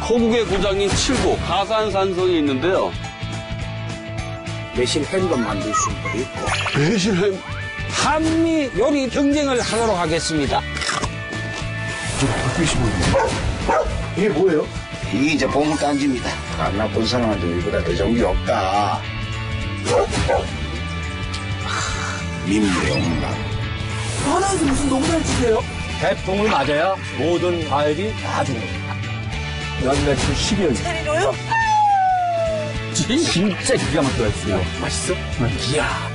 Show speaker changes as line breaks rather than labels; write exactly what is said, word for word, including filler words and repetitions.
거국의 고장인 칠곡 가산산성이 있는데요.
매실 햄도 만들 수도 있고.
매실햄?
한미 요리 경쟁을 하도록 하겠습니다.
불빛이 보이네. 이게 뭐예요?
이게 이제 보물단지입니다. 안 나쁜 사람한테 이보다 더 좋은 게 없다. 민물영락.
하나에서 무슨 농사를 지세요?
대풍을 맞아야 모든 과일이 다 죽습니다.
연매출 십여일.
때리로요?
진짜 기가 막혀요.
맛있어?
이야.